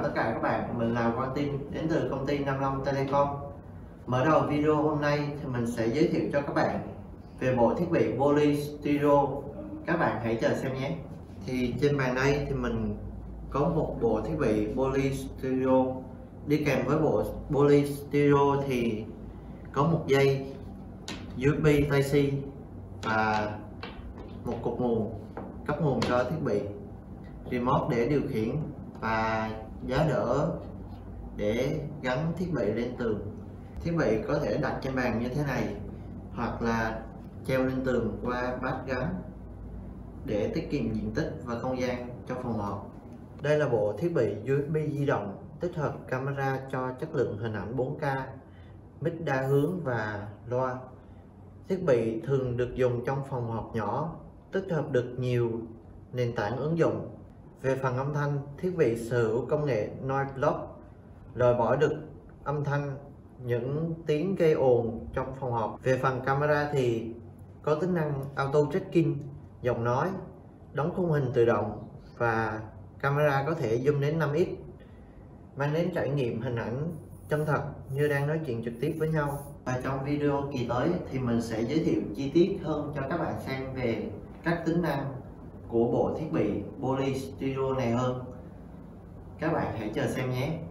tất cả các bạn, mình là Quang Tin đến từ công ty Nam Long Telecom. Mở đầu video hôm nay thì mình sẽ giới thiệu cho các bạn về bộ thiết bị Poly Stereo. Các bạn hãy chờ xem nhé. Thì trên bàn đây thì mình có một bộ thiết bị Poly Stereo. Đi kèm với bộ Poly Stereo thì có một dây USB Type-C và một cục nguồn cấp nguồn cho thiết bị, remote để điều khiển và giá đỡ để gắn thiết bị lên tường. Thiết bị có thể đặt trên bàn như thế này hoặc là treo lên tường qua bát gắn để tiết kiệm diện tích và không gian cho phòng họp. Đây là bộ thiết bị USB di động tích hợp camera cho chất lượng hình ảnh 4K, mic đa hướng và loa. Thiết bị thường được dùng trong phòng họp nhỏ, tích hợp được nhiều nền tảng ứng dụng. Về phần âm thanh, thiết bị sở hữu công nghệ Noise Block, loại bỏ được âm thanh những tiếng gây ồn trong phòng họp. Về phần camera thì có tính năng auto tracking giọng nói, đóng khung hình tự động và camera có thể zoom đến 5x, mang đến trải nghiệm hình ảnh chân thật như đang nói chuyện trực tiếp với nhau. Và trong video kỳ tới thì mình sẽ giới thiệu chi tiết hơn cho các bạn xem về các tính năng của bộ thiết bị Poly Stereo này hơn. Các bạn hãy chờ xem nhé.